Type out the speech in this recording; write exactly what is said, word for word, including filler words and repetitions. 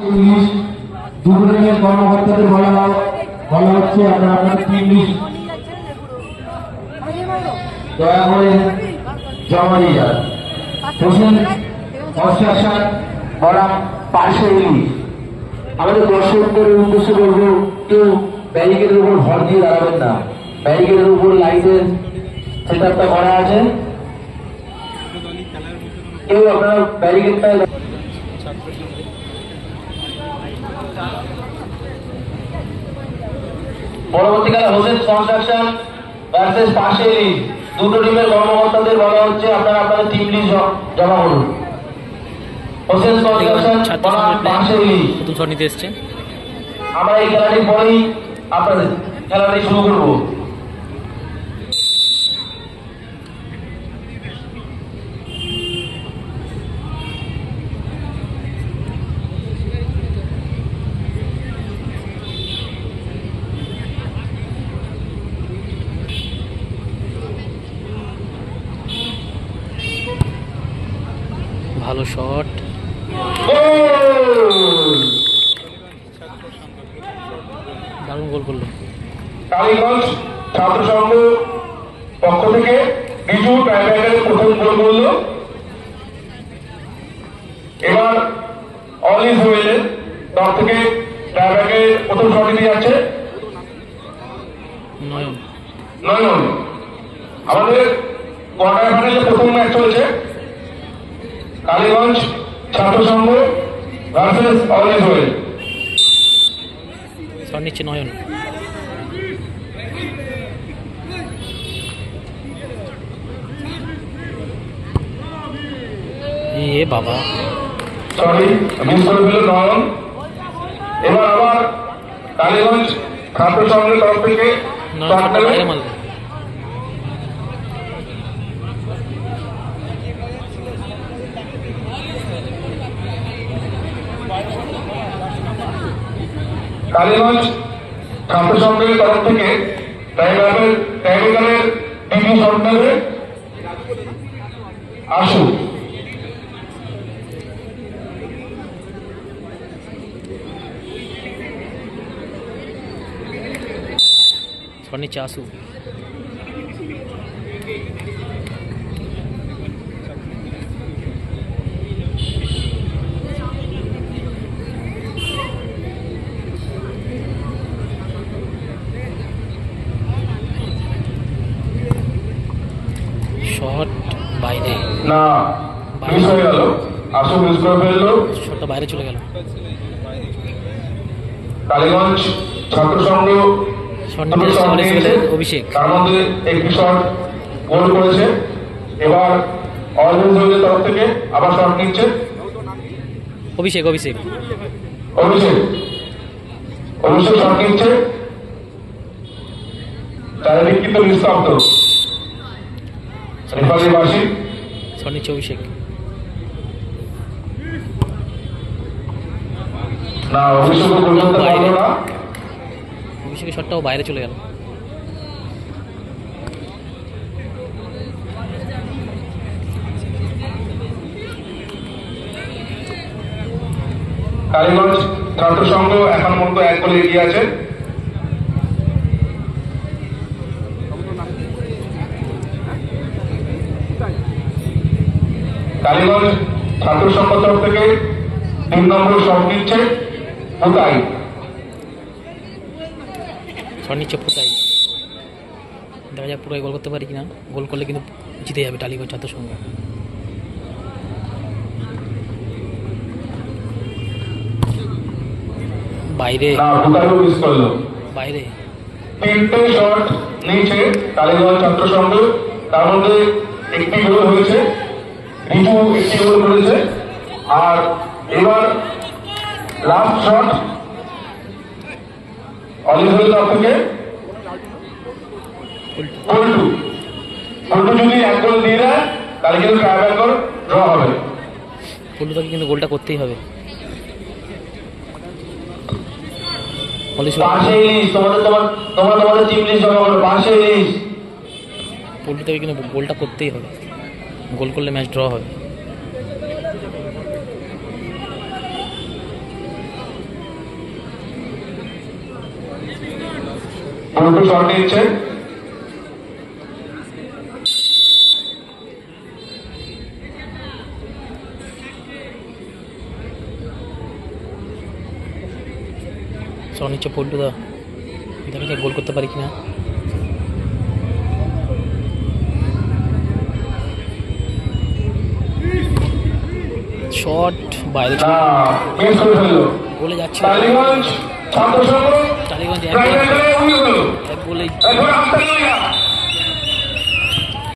দুপুরের কর্মকর্তাদের বলা বলা হচ্ছে আপনারা আপনার টিম লিস্ট দয়া করে জমা দিয়ে যান। হোসেন কনস্ট্রাকশন বনাম পাশে ইলিশ। আমাদের দর্শকদের উদ্দেশ্যে বলবো, কেউ ব্যারিকেডের উপর ভর দিয়ে দাঁড়াবেন না। ব্যারিকেডের উপর লাইটের সেট আপটা করা আছে, কেউ আপনার ব্যারিকেডটা পরবর্তীকালে হোসেন কনস্ট্রাকশন ভার্সেস পাশে ইলিশ। দুটো টিমের কর্মকর্তাদের বলা হচ্ছে আপনারা আপনাদের টিম লিস্ট জমা করুন। হোসেন কনস্ট্রাকশন বনাম পাশে ইলিশ নতুন শট নিতে এসছে। আমরা এই খেলাটির পরেই আপনাদের খেলাটি শুরু করব। ভালো শট, দারুণ গোল করলো। টালিগঞ্জ ছাত্র সংঘ পক্ষ থেকে বিজু টাইব্রেকারের প্রথম গোল করল। এবার অল ইজ ওয়েল তার থেকে টাইব্রেকারের প্রথম শট নিয়ে যাচ্ছে নয়ন। নয়ন আমাদের কোয়ার্টার ফাইনালে প্রথম ম্যাচ চলছে টালিগঞ্জ ছাত্র সংঘ versus all is well. Shot নিচ্ছে নয়ন। এ বাবা, সরি মিস করে দিল নয়ন। এবার আবার টালিগঞ্জ ছাত্র সংঘের তরফ থেকে বাইরে মারল। টালিগঞ্জ ছাত্র সংঘের তরফ থেকে টাইব্রেকারের টাইব্রেকারের দ্বিতীয় শট নেবে আসু। শট নিচ্ছে আসু। শট বাইরে, না মিস হয়ে গেল, আসু মিস করে ফেললো, শটটা বাইরে চলে গেল। টালিগঞ্জ ছাত্র সংঘ শট নিতে অভিষেক, তার মধ্যে একটি শট গোল করেছে। এবার অরেঞ্জ তরফ থেকে আবার শট নিচ্ছে অভিষেক। অভিষেক অভিষেক অভিষেক শট নিচ্ছে। চারিদিক কিন্তু নিস্তব্ধ। রেফারিবাসী শট নিচ্ছে অভিষেক। না অভিষেক পর্যন্ত পারল না। অভিষেকের শটটাও বাইরে চলে গেল। টালিগঞ্জ ছাত্র সংঘ এখন মতো এক গোলে এগিয়ে আছে। টালিগঞ্জ ছাত্র সংঘ তরফ থেকে তিন নম্বর শট নিচ্ছে পুতাই। শট নিচ্ছে পুতাই। দেখা যাক পুরাই গোল করতে পারি কিনা। গোল করলে কিন্তু জিতে যাবে টালিগঞ্জ ছাত্র সংঘ। বাইরে বাইরে তিনটে শট নিয়েছে টালিগঞ্জ ছাত্র সংঘ, তার মধ্যে একটি গোল হয়েছে, রিজু একটি গোল করেছে। আর এবার লাস্ট শট অলিভের তরফ থেকে পল্টু। পল্টু যদি এক গোল দিয়ে দেয় তাহলে কিন্তু টাইব্রেকার ড্র হবে। পল্টু তাকে কিন্তু গোলটা করতেই হবে। পল্টু তাকে কিন্তু গোলটা করতেই হবে। গোল করলে ম্যাচ ড্র হবে। পল্টু শট নিচ্ছে। শট নিচ্ছে পল্টু দা, দেখা যাক গোল করতে পারি কিনা। শট বাইরে না, মিস করে ফেললো। বলে যাচ্ছে টালিগঞ্জ ছাত্র সংঘ টালিগঞ্জ এক টাইগার উইল এক গোলে এখন আফতার